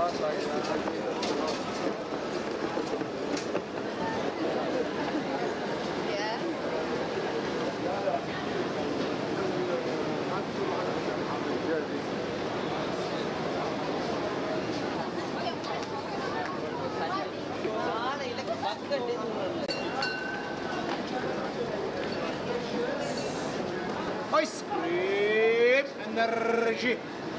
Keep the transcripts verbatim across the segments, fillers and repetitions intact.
Ice cream energy.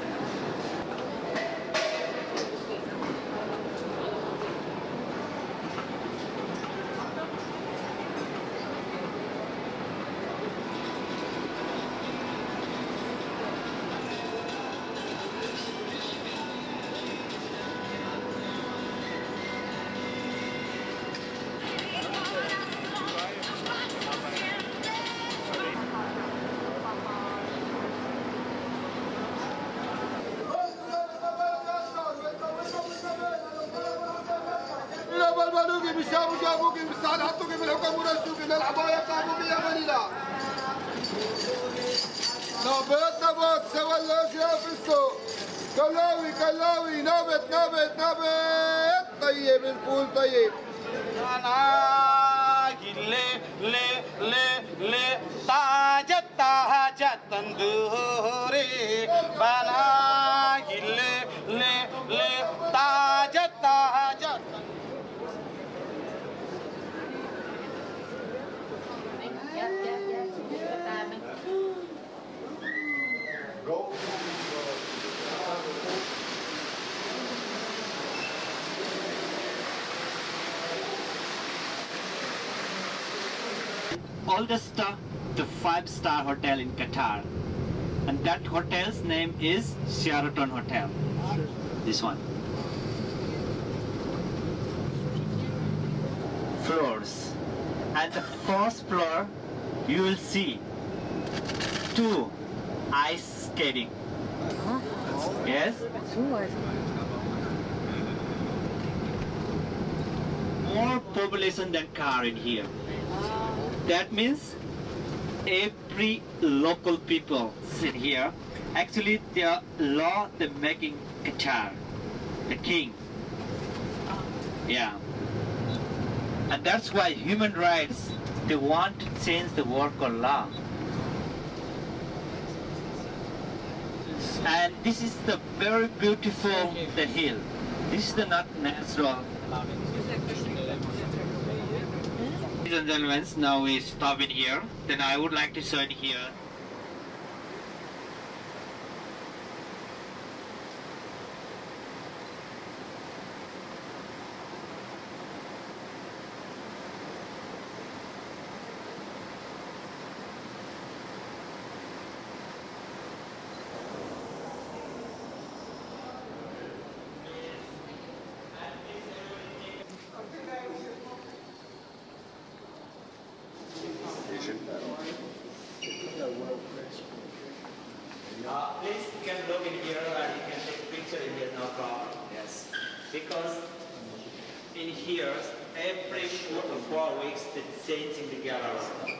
بالبلوكي بالشابو شابوكي بالسعد حطوكي بالحكم ورشوكي بالعباية قابوكي يا منيلا نابت نابت سوالوش يا فستو كلاوي كلاوي نابت نابت نابت طيب الفول طيب أنا لي لي لي لي تاجت تاجت تندوري أنا لي لي لي تاجت تاجت Oldest star, the five-star hotel in Qatar, and that hotel's name is Sheraton Hotel. This one. Floors, and the first floor you will see two ice skating. Yes. More population than car in here. That means every local people sit here. Actually, their law they're making Qatar, the king. Yeah. And that's why human rights, they want to change the work or law. And this is the very beautiful the hill. This is the not natural. Ladies and gentlemen, now we stop in here. Then I would like to show it here. Uh, please, you can look in here and you can take a picture in here, no problem. Yes. Because in here, every two to four weeks, they're changing the gallery.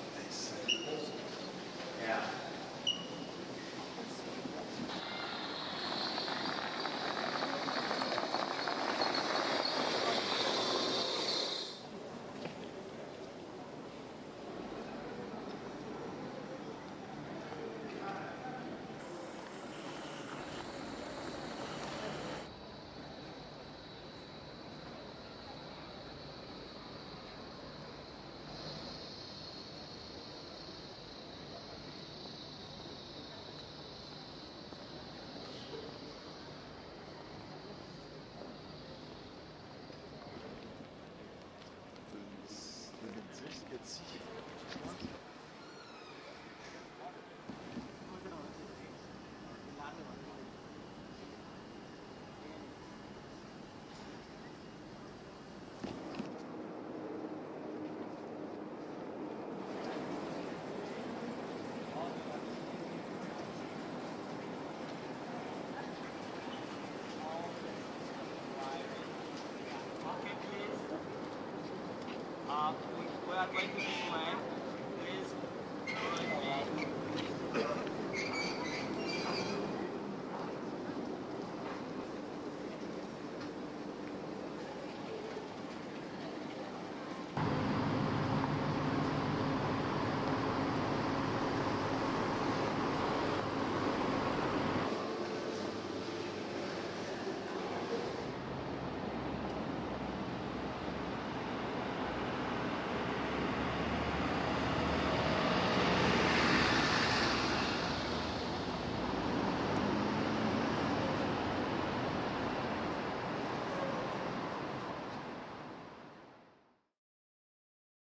Yeah. Uh, we, we are going to